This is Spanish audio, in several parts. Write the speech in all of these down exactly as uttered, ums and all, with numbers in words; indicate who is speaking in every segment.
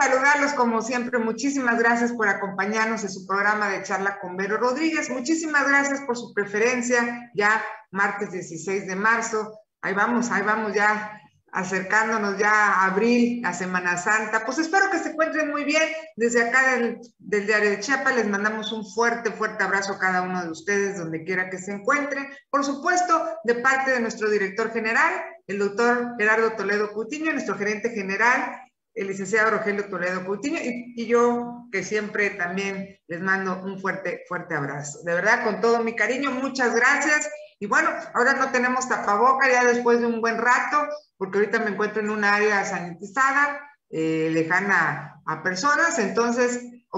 Speaker 1: saludarlos como siempre. Muchísimas gracias por acompañarnos en su programa de charla con Vero Rodríguez. Muchísimas gracias por su preferencia. Ya martes dieciséis de marzo. Ahí vamos, ahí vamos ya acercándonos ya a abril, a Semana Santa. Pues espero que se encuentren muy bien. Desde acá del, del Diario de Chiapas les mandamos un fuerte, fuerte abrazo a cada uno de ustedes, donde quiera que se encuentren. Por supuesto, de parte de nuestro director general, el doctor Gerardo Toledo Coutinho, nuestro gerente general, el licenciado Rogelio Toledo Coutinho, y, y yo, que siempre también les mando un fuerte, fuerte abrazo. De verdad, con todo mi cariño, muchas gracias. Y bueno, ahora no tenemos tapaboca ya después de un buen rato, porque ahorita me encuentro en un área sanitizada, eh, lejana a personas, entonces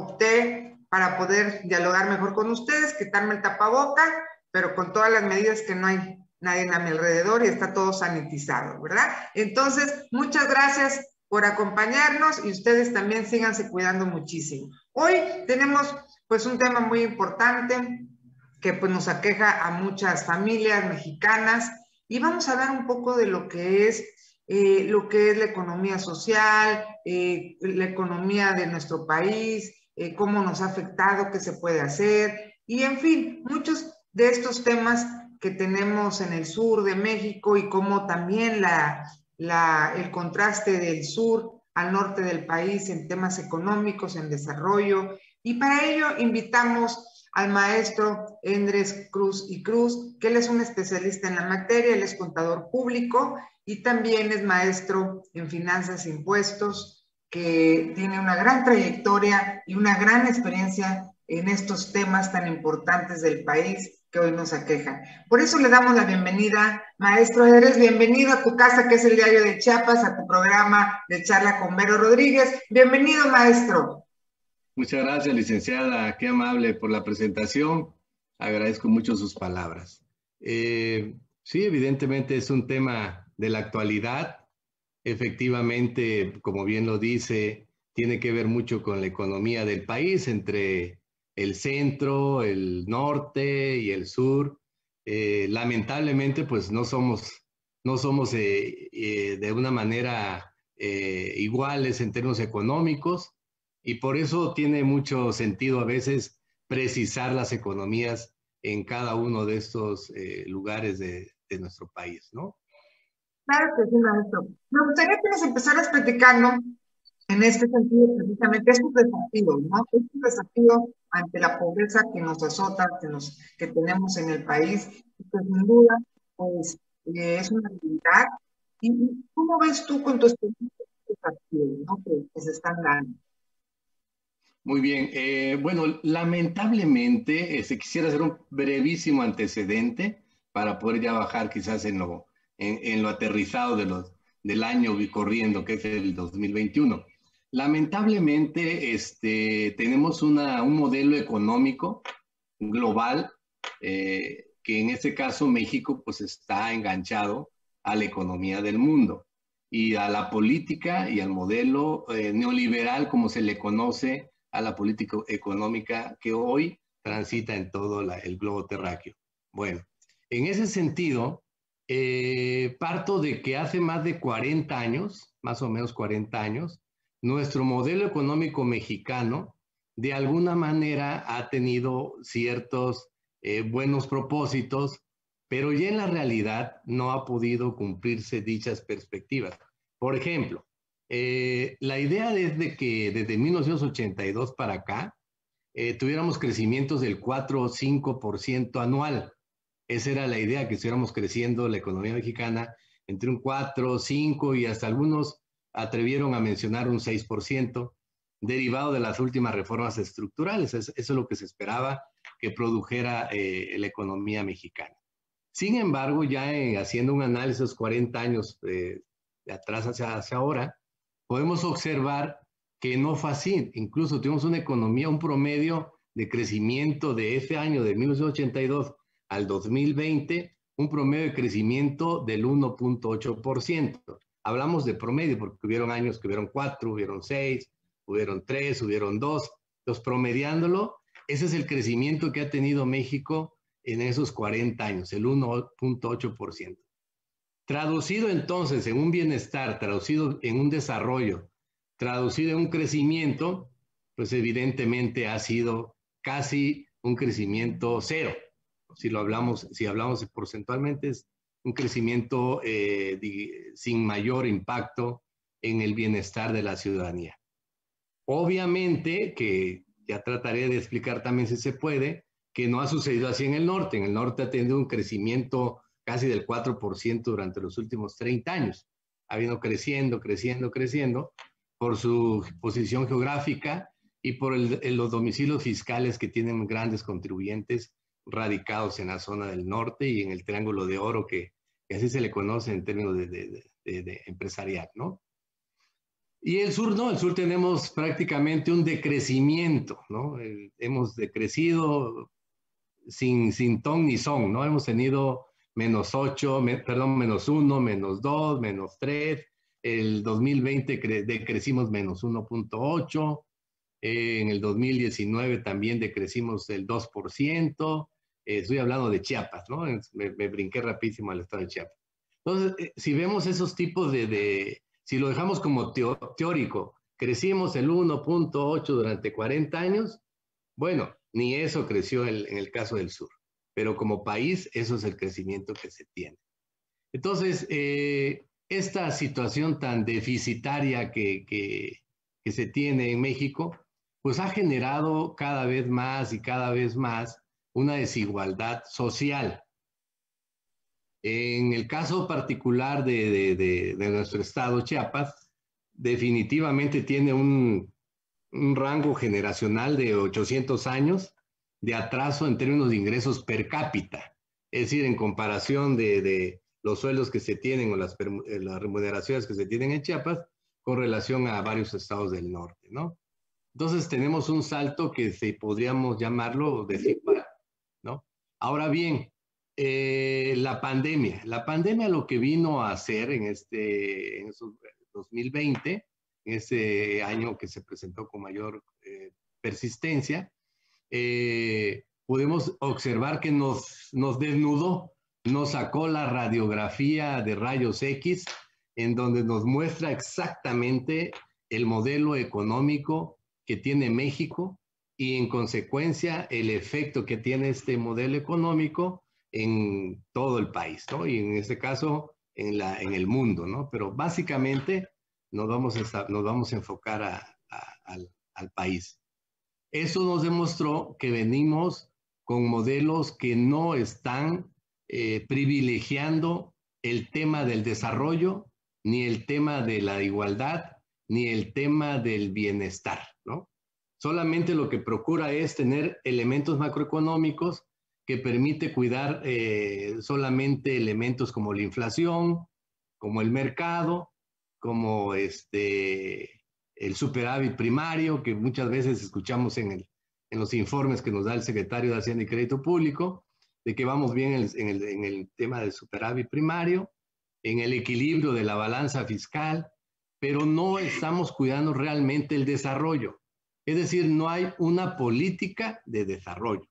Speaker 1: opté para poder dialogar mejor con ustedes, quitarme el tapaboca, pero con todas las medidas que no hay nadie a mi alrededor y está todo sanitizado, ¿verdad? Entonces, muchas gracias por acompañarnos y ustedes también síganse cuidando muchísimo. Hoy tenemos pues un tema muy importante que pues nos aqueja a muchas familias mexicanas y vamos a hablar un poco de lo que es eh, lo que es la economía social, eh, la economía de nuestro país, eh, cómo nos ha afectado, qué se puede hacer y en fin, muchos de estos temas que tenemos en el sur de México y cómo también la, la, el contraste del sur al norte del país en temas económicos, en desarrollo. Y para ello invitamos al maestro Endres Cruz y Cruz, que él es un especialista en la materia, él es contador público y también es maestro en finanzas e impuestos, que tiene una gran trayectoria y una gran experiencia en estos temas tan importantes del país que hoy nos aquejan. Por eso le damos la bienvenida, maestro Endres, bienvenido a tu casa, que es el Diario de Chiapas, a tu programa de charla con Vero Rodríguez. Bienvenido, maestro.
Speaker 2: Muchas gracias, licenciada, qué amable por la presentación. Agradezco mucho sus palabras. Eh, sí, evidentemente es un tema de la actualidad. Efectivamente, como bien lo dice, tiene que ver mucho con la economía del país, entre el centro, el norte y el sur. Eh, lamentablemente, pues no somos, no somos eh, eh, de una manera eh, iguales en términos económicos. Y por eso tiene mucho sentido a veces precisar las economías en cada uno de estos eh, lugares de, de nuestro país, ¿no?
Speaker 1: Claro que sí, maestro. Me gustaría que nos empezaras platicando en este sentido, precisamente, estos desafíos, ¿no? Estos desafíos ante la pobreza que nos azota, que, nos, que tenemos en el país, y que sin duda, pues, eh, es una realidad. ¿Y cómo ves tú con tu experiencia estos desafíos, ¿no? que, que se están dando?
Speaker 2: Muy bien. Eh, bueno, lamentablemente, eh, se quisiera hacer un brevísimo antecedente para poder ya bajar quizás en lo, en, en lo aterrizado de los, del año corriendo, que es el dos mil veintiuno. Lamentablemente, este, tenemos una, un modelo económico global, eh, que en este caso México pues está enganchado a la economía del mundo y a la política y al modelo eh, neoliberal, como se le conoce a la política económica que hoy transita en todo la, el globo terráqueo. Bueno, en ese sentido, eh, parto de que hace más de cuarenta años, más o menos cuarenta años, nuestro modelo económico mexicano de alguna manera ha tenido ciertos eh, buenos propósitos, pero ya en la realidad no ha podido cumplirse dichas perspectivas. Por ejemplo, eh, la idea es de que desde mil novecientos ochenta y dos para acá eh, tuviéramos crecimientos del cuatro o cinco por ciento anual. Esa era la idea, que estuviéramos creciendo la economía mexicana entre un cuatro, cinco y hasta algunos atrevieron a mencionar un seis por ciento, derivado de las últimas reformas estructurales. Eso es lo que se esperaba que produjera eh, la economía mexicana. Sin embargo, ya eh, haciendo un análisis cuarenta años eh, de atrás hacia, hacia ahora, podemos observar que no fue así. Incluso tuvimos una economía, un promedio de crecimiento de ese año, de mil novecientos ochenta y dos al dos mil veinte, un promedio de crecimiento del uno punto ocho por ciento. Hablamos de promedio porque hubieron años que hubieron cuatro, hubieron seis, hubieron tres, hubieron dos. Entonces, promediándolo, ese es el crecimiento que ha tenido México en esos cuarenta años, el uno punto ocho por ciento. Traducido entonces en un bienestar, traducido en un desarrollo traducido en un crecimiento, pues evidentemente ha sido casi un crecimiento cero. Si lo hablamos, si hablamos porcentualmente, es un crecimiento eh, de, sin mayor impacto en el bienestar de la ciudadanía. Obviamente que ya trataré de explicar también si se puede, que no ha sucedido así en el norte. En el norte ha tenido un crecimiento casi del cuatro por ciento durante los últimos treinta años. Ha venido creciendo, creciendo, creciendo por su posición geográfica y por el, el, los domicilios fiscales que tienen grandes contribuyentes radicados en la zona del norte y en el Triángulo de Oro, que, que así se le conoce en términos de, de, de, de empresarial, ¿no? Y el sur no, el sur tenemos prácticamente un decrecimiento, ¿no? Eh, hemos decrecido sin, sin ton ni son, ¿no? Hemos tenido menos ocho, me, perdón, menos uno, menos dos, menos tres. El dos mil veinte cre, decrecimos menos uno punto ocho. Eh, en el dos mil diecinueve también decrecimos el dos por ciento. Eh, estoy hablando de Chiapas, ¿no? Me, me brinqué rapidísimo al estado de Chiapas. Entonces, eh, si vemos esos tipos de... de si lo dejamos como teo, teórico, crecimos el uno punto ocho durante cuarenta años, bueno, ni eso creció el, en el caso del sur. Pero como país, eso es el crecimiento que se tiene. Entonces, eh, esta situación tan deficitaria que, que, que se tiene en México, pues ha generado cada vez más y cada vez más una desigualdad social. En el caso particular de, de, de, de nuestro estado, Chiapas, definitivamente tiene un, un rango generacional de ochocientos años de atraso en términos de ingresos per cápita. Es decir, en comparación de, de los sueldos que se tienen o las, las remuneraciones que se tienen en Chiapas con relación a varios estados del norte, ¿no? Entonces tenemos un salto que se podríamos llamarlo desigual, ¿no? Ahora bien, eh, la pandemia. La pandemia lo que vino a hacer en este en dos mil veinte, en ese año que se presentó con mayor eh, persistencia, eh, pudimos observar que nos, nos desnudó, nos sacó la radiografía de rayos X, en donde nos muestra exactamente el modelo económico que tiene México y en consecuencia el efecto que tiene este modelo económico en todo el país, ¿no? Y en este caso en, la, en el mundo, ¿no? Pero básicamente nos vamos a, nos vamos a enfocar a, a, al, al país. Eso nos demostró que venimos con modelos que no están eh, privilegiando el tema del desarrollo, ni el tema de la igualdad, ni el tema del bienestar, ¿no? Solamente lo que procura es tener elementos macroeconómicos que permite cuidar eh, solamente elementos como la inflación, como el mercado, como este, el superávit primario, que muchas veces escuchamos en, el, en los informes que nos da el secretario de Hacienda y Crédito Público, de que vamos bien en el, en el, en el tema del superávit primario, en el equilibrio de la balanza fiscal, pero no estamos cuidando realmente el desarrollo. Es decir, no hay una política de desarrollo,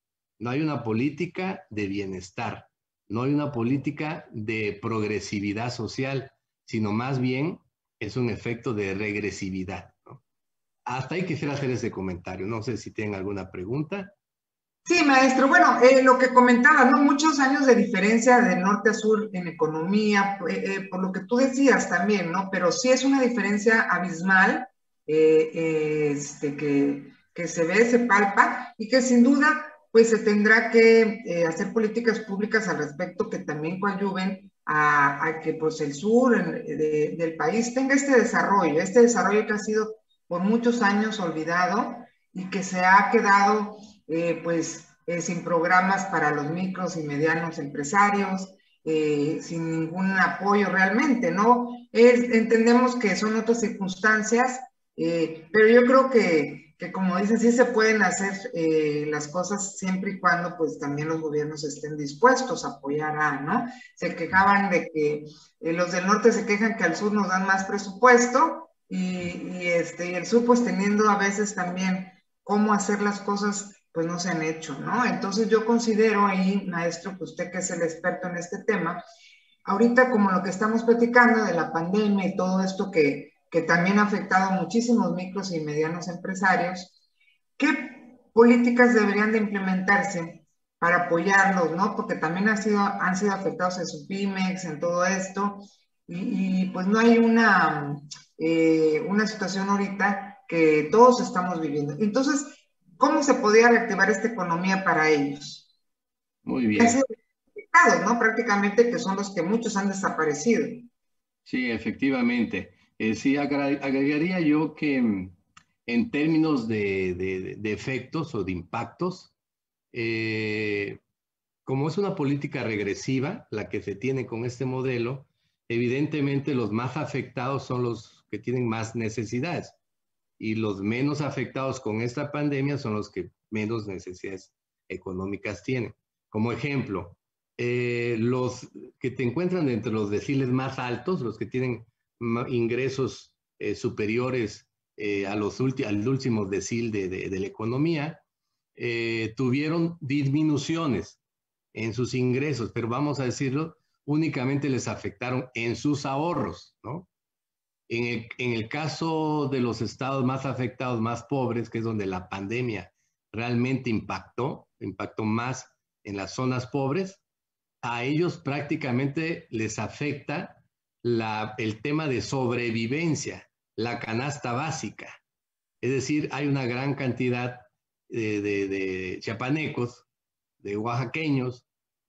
Speaker 2: no hay una política de bienestar, no hay una política de progresividad social, sino más bien es un efecto de regresividad, ¿no? Hasta ahí quisiera hacer ese comentario. No sé si tienen alguna pregunta.
Speaker 1: Sí, maestro. Bueno, eh, lo que comentaba, ¿no? Muchos años de diferencia de norte a sur en economía, eh, eh, por lo que tú decías también, ¿no? Pero sí es una diferencia abismal eh, eh, este, que, que se ve, se palpa y que sin duda, pues se tendrá que eh, hacer políticas públicas al respecto que también coadyuven a, a que pues el sur en, de, del país tenga este desarrollo, este desarrollo que ha sido por muchos años olvidado y que se ha quedado eh, pues eh, sin programas para los micros y medianos empresarios, eh, sin ningún apoyo realmente, ¿no? Es, entendemos que son otras circunstancias, eh, pero yo creo que, que como dicen, sí se pueden hacer eh, las cosas siempre y cuando pues también los gobiernos estén dispuestos a apoyar a, ¿no? Se quejaban de que eh, los del norte se quejan que al sur nos dan más presupuesto y, y, este, y el sur pues teniendo a veces también cómo hacer las cosas pues no se han hecho, ¿no? Entonces yo considero ahí, maestro, que usted que es el experto en este tema, ahorita como lo que estamos platicando de la pandemia y todo esto que, que también ha afectado a muchísimos micros y medianos empresarios. ¿Qué políticas deberían de implementarse para apoyarlos, ¿no? Porque también han sido, han sido afectados en su Pymex, en todo esto, y, y pues no hay una, eh, una situación ahorita que todos estamos viviendo. Entonces, ¿cómo se podría reactivar esta economía para ellos?
Speaker 2: Muy
Speaker 1: Que han
Speaker 2: bien.
Speaker 1: sido afectados, ¿no? Prácticamente que son los que muchos han desaparecido.
Speaker 2: Sí, efectivamente. Eh, sí, agra- agregaría yo que mm, en términos de, de- de efectos o de impactos, eh, como es una política regresiva la que se tiene con este modelo, evidentemente los más afectados son los que tienen más necesidades y los menos afectados con esta pandemia son los que menos necesidades económicas tienen. Como ejemplo, eh, los que te encuentran entre los deciles más altos, los que tienen ingresos eh, superiores eh, a los al último decil de, de, de la economía, eh, tuvieron disminuciones en sus ingresos, pero vamos a decirlo, únicamente les afectaron en sus ahorros, ¿no? En el, en el caso de los estados más afectados, más pobres, que es donde la pandemia realmente impactó, impactó más en las zonas pobres, a ellos prácticamente les afecta la, el tema de sobrevivencia, la canasta básica. Es decir, hay una gran cantidad de, de, de chiapanecos, de oaxaqueños,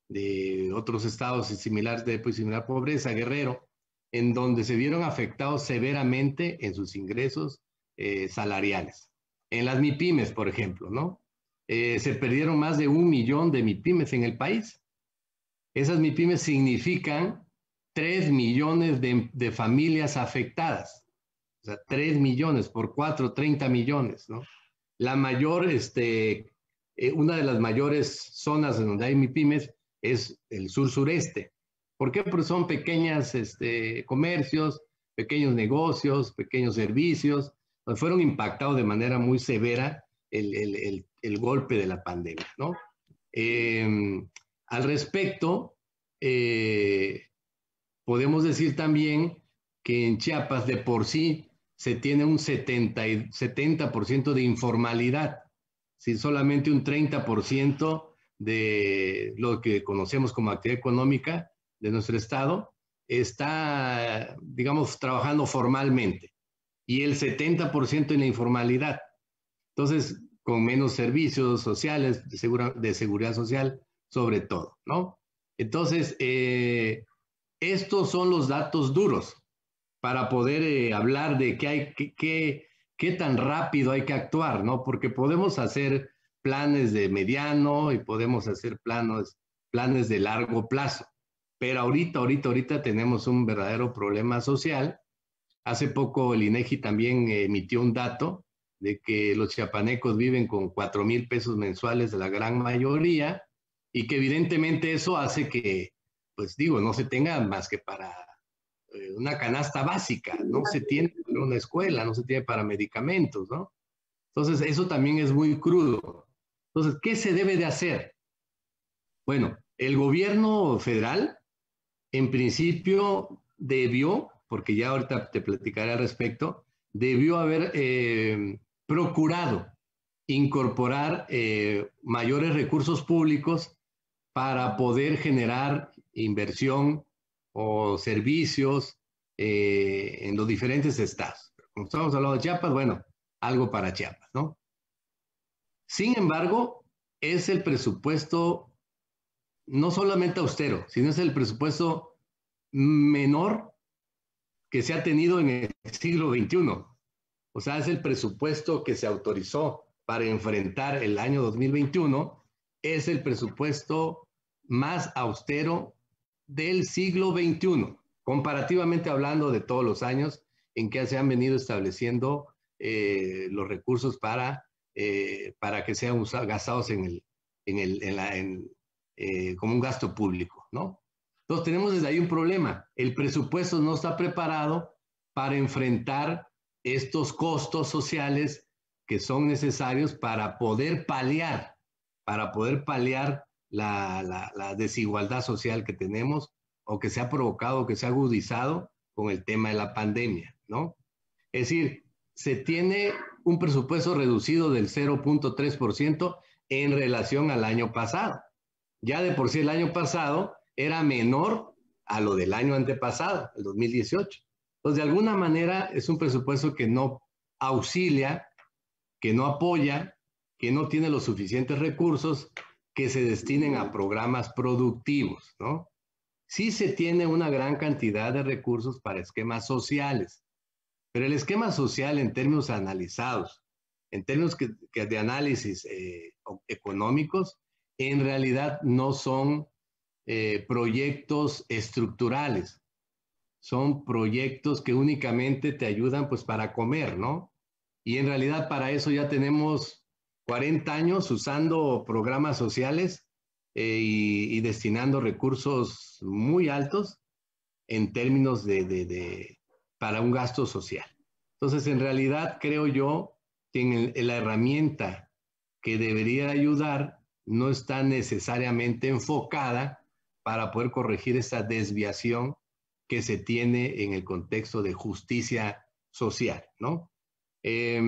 Speaker 2: de otros estados similares de pues, similar pobreza, Guerrero, en donde se vieron afectados severamente en sus ingresos eh, salariales. En las MIPYMES, por ejemplo, ¿no? Eh, se perdieron más de un millón de MIPYMES en el país. Esas MIPYMES significan tres millones de, de familias afectadas. O sea, tres millones por cuatro, treinta millones, ¿no? La mayor, este, eh, una de las mayores zonas en donde hay MIPYMES es el sur-sureste. ¿Por qué? Porque son pequeños este, comercios, pequeños negocios, pequeños servicios, pues fueron impactados de manera muy severa el, el, el, el golpe de la pandemia, ¿no? Eh, al respecto, eh, podemos decir también que en Chiapas de por sí se tiene un setenta, setenta por ciento de informalidad, si solamente un treinta por ciento de lo que conocemos como actividad económica de nuestro estado está, digamos, trabajando formalmente y el setenta por ciento en la informalidad. Entonces, con menos servicios sociales, de, segura, de seguridad social, sobre todo, ¿no? Entonces, eh, estos son los datos duros para poder eh, hablar de qué, hay, qué, qué, qué tan rápido hay que actuar, ¿no? Porque podemos hacer planes de mediano y podemos hacer planos, planes de largo plazo, pero ahorita, ahorita, ahorita tenemos un verdadero problema social. Hace poco el INEGI también emitió un dato de que los chiapanecos viven con cuatro mil pesos mensuales de la gran mayoría y que evidentemente eso hace que, pues digo, no se tenga más que para eh, una canasta básica, no se tiene para una escuela, no se tiene para medicamentos, ¿no? Entonces eso también es muy crudo. Entonces, ¿qué se debe de hacer? Bueno, el gobierno federal en principio debió, porque ya ahorita te platicaré al respecto, debió haber eh, procurado incorporar eh, mayores recursos públicos para poder generar inversión o servicios eh, en los diferentes estados. Como estamos hablando de Chiapas, bueno, algo para Chiapas, ¿no? Sin embargo, es el presupuesto no solamente austero, sino es el presupuesto menor que se ha tenido en el siglo veintiuno. O sea, es el presupuesto que se autorizó para enfrentar el año dos mil veintiuno, es el presupuesto más austero del siglo veintiuno, comparativamente hablando de todos los años en que se han venido estableciendo eh, los recursos para, eh, para que sean usados, gastados en el, en el, en la, en, eh, como un gasto público, ¿no? Entonces tenemos desde ahí un problema. El presupuesto no está preparado para enfrentar estos costos sociales que son necesarios para poder paliar, para poder paliar la, la, la desigualdad social que tenemos o que se ha provocado, que se ha agudizado con el tema de la pandemia, ¿no? Es decir, se tiene un presupuesto reducido del cero punto tres por ciento en relación al año pasado. Ya de por sí el año pasado era menor a lo del año antepasado, el dos mil dieciocho. Entonces, de alguna manera es un presupuesto que no auxilia, que no apoya, que no tiene los suficientes recursos que se destinen a programas productivos, ¿no? Sí se tiene una gran cantidad de recursos para esquemas sociales, pero el esquema social en términos analizados, en términos que, que de análisis eh, económicos, en realidad no son eh, proyectos estructurales, son proyectos que únicamente te ayudan pues para comer, ¿no? Y en realidad para eso ya tenemos cuarenta años usando programas sociales eh, y, y destinando recursos muy altos en términos de, de, de, para un gasto social. Entonces, en realidad creo yo que en, el, en la herramienta que debería ayudar no está necesariamente enfocada para poder corregir esa desviación que se tiene en el contexto de justicia social, ¿no? Eh,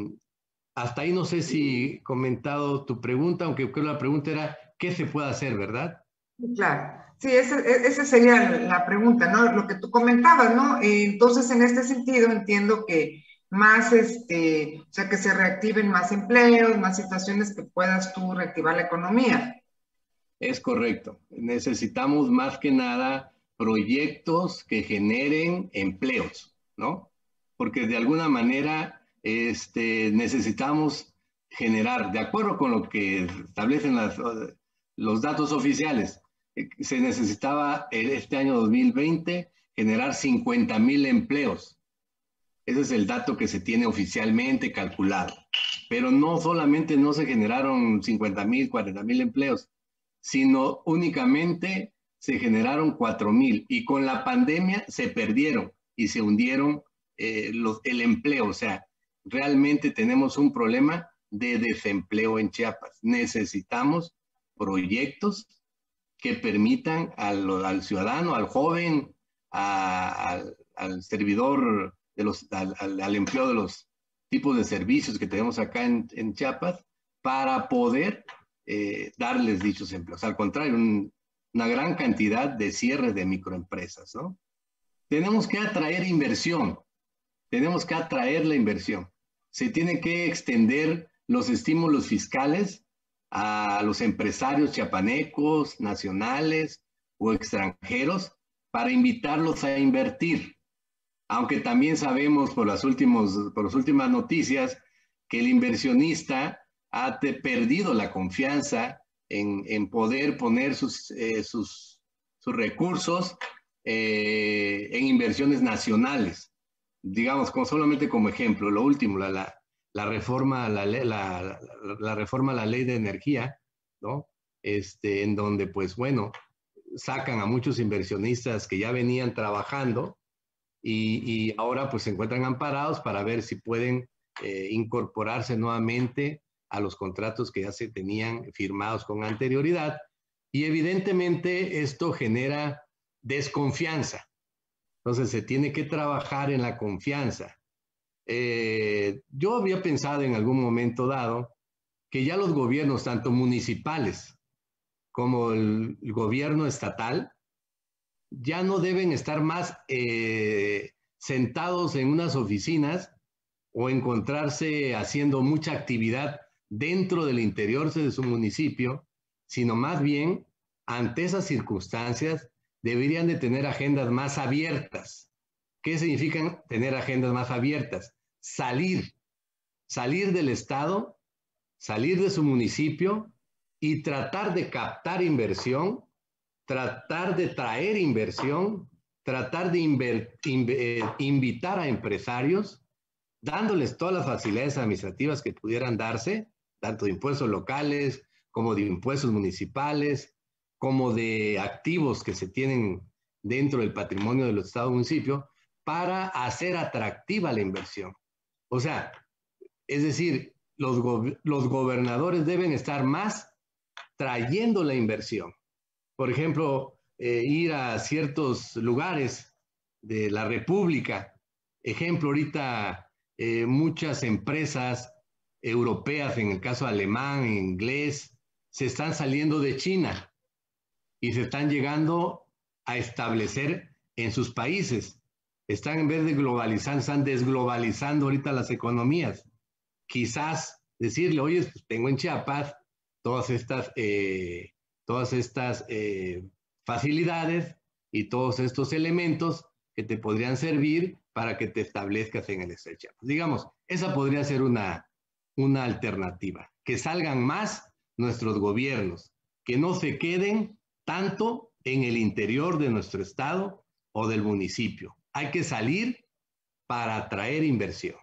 Speaker 2: hasta ahí no sé si he comentado tu pregunta, aunque creo que la pregunta era, ¿qué se puede hacer, verdad?
Speaker 1: Claro, sí, esa, esa sería la pregunta, ¿no? Lo que tú comentabas, ¿no? Entonces, en este sentido, entiendo que más, este, o sea, que se reactiven más empleos, más situaciones que puedas tú reactivar la economía.
Speaker 2: Es correcto. Necesitamos más que nada proyectos que generen empleos, ¿no? Porque de alguna manera este, necesitamos generar, de acuerdo con lo que establecen las, los datos oficiales, se necesitaba este año dos mil veinte generar cincuenta mil empleos. Ese es el dato que se tiene oficialmente calculado. Pero no solamente no se generaron cincuenta mil, cuarenta mil empleos, sino únicamente se generaron cuatro mil y con la pandemia se perdieron y se hundieron eh, los, el empleo. O sea, realmente tenemos un problema de desempleo en Chiapas. Necesitamos proyectos que permitan al, al ciudadano, al joven, a, al, al servidor, de los, al, al, al empleo de los tipos de servicios que tenemos acá en, en Chiapas para poder eh, darles dichos empleos. Al contrario, un, una gran cantidad de cierres de microempresas, ¿no? Tenemos que atraer inversión, tenemos que atraer la inversión. Se tiene que extender los estímulos fiscales a los empresarios chiapanecos, nacionales o extranjeros para invitarlos a invertir. Aunque también sabemos por las, últimos, por las últimas noticias que el inversionista ha perdido la confianza en, en poder poner sus, eh, sus, sus recursos eh, en inversiones nacionales. Digamos, como, solamente como ejemplo, lo último, la, la, la, reforma, la, la, la, la reforma a la ley de energía, ¿no? Este, en donde, pues bueno, sacan a muchos inversionistas que ya venían trabajando y, y ahora pues se encuentran amparados para ver si pueden eh, incorporarse nuevamente a los contratos que ya se tenían firmados con anterioridad. Y evidentemente esto genera desconfianza. Entonces se tiene que trabajar en la confianza. Eh, yo había pensado en algún momento dado que ya los gobiernos, tanto municipales como el, el gobierno estatal, ya no deben estar más eh, sentados en unas oficinas o encontrarse haciendo mucha actividad dentro del interior de su municipio, sino más bien, ante esas circunstancias, deberían de tener agendas más abiertas. ¿Qué significan tener agendas más abiertas? Salir, salir del estado, salir de su municipio y tratar de captar inversión, tratar de traer inversión, tratar de inver, inv, invitar a empresarios, dándoles todas las facilidades administrativas que pudieran darse, tanto de impuestos locales como de impuestos municipales, como de activos que se tienen dentro del patrimonio de los estados y municipios, para hacer atractiva la inversión. O sea, es decir, los, go los gobernadores deben estar más trayendo la inversión. Por ejemplo, eh, ir a ciertos lugares de la República ejemplo, ahorita eh, muchas empresas europeas, en el caso alemán, inglés, se están saliendo de China y se están llegando a establecer en sus países. Están, en vez de globalizar, están desglobalizando ahorita las economías. Quizás decirle, oye, pues tengo en Chiapas todas estas, eh, todas estas eh, facilidades y todos estos elementos que te podrían servir para que te establezcas en el estado de Chiapas. Digamos, esa podría ser una, una alternativa. Que salgan más nuestros gobiernos, que no se queden tanto en el interior de nuestro estado o del municipio. Hay que salir para atraer inversión.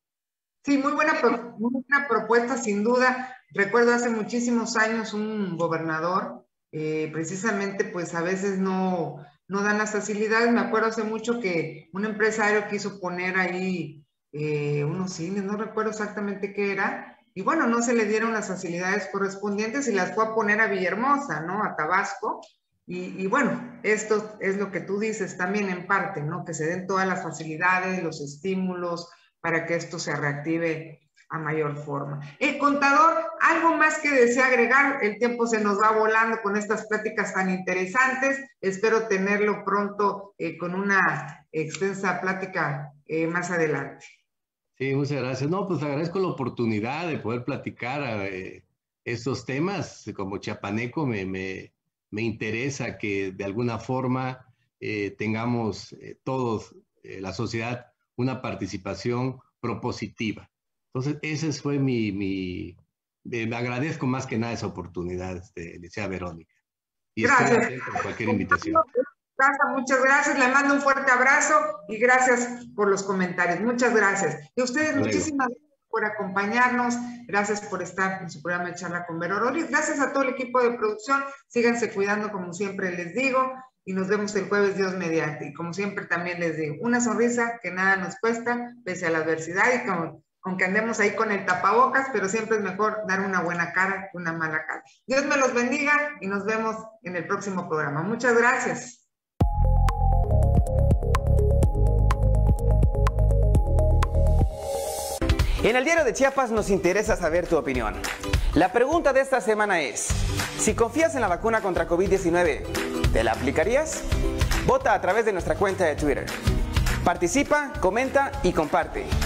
Speaker 1: Sí, muy buena, muy buena propuesta, sin duda. Recuerdo hace muchísimos años un gobernador, eh, precisamente pues a veces no, no dan las facilidades. Me acuerdo hace mucho que un empresario quiso poner ahí eh, unos cines, no recuerdo exactamente qué era, y bueno, no se le dieron las facilidades correspondientes y las fue a poner a Villahermosa, ¿no? A Tabasco. Y, y bueno, esto es lo que tú dices también en parte, ¿no? Que se den todas las facilidades, los estímulos para que esto se reactive a mayor forma. El contador, ¿algo más que desea agregar? El tiempo se nos va volando con estas pláticas tan interesantes. Espero tenerlo pronto eh, con una extensa plática eh, más adelante.
Speaker 2: Sí, muchas gracias. No, pues agradezco la oportunidad de poder platicar eh, estos temas. Como chiapaneco me, me, me interesa que de alguna forma eh, tengamos eh, todos, eh, la sociedad, una participación propositiva. Entonces, ese fue mi, mi eh, me agradezco más que nada esa oportunidad, este, licenciada Verónica. Y
Speaker 1: gracias.
Speaker 2: Estoy atento a cualquier invitación.
Speaker 1: Gracias, muchas gracias. Le mando un fuerte abrazo y gracias por los comentarios. Muchas gracias. Y ustedes,
Speaker 2: Luego.
Speaker 1: Muchísimas gracias por acompañarnos. Gracias por estar en su programa de Charla con Vero Rodríguez. Gracias a todo el equipo de producción. Síganse cuidando, como siempre les digo. Y nos vemos el jueves, Dios mediante. Y como siempre también les digo, una sonrisa que nada nos cuesta, pese a la adversidad y como, aunque andemos ahí con el tapabocas, pero siempre es mejor dar una buena cara que una mala cara. Dios me los bendiga y nos vemos en el próximo programa. Muchas gracias.
Speaker 3: En el Diario de Chiapas nos interesa saber tu opinión. La pregunta de esta semana es, si confías en la vacuna contra COVID diecinueve, ¿te la aplicarías? Vota a través de nuestra cuenta de Twitter. Participa, comenta y comparte.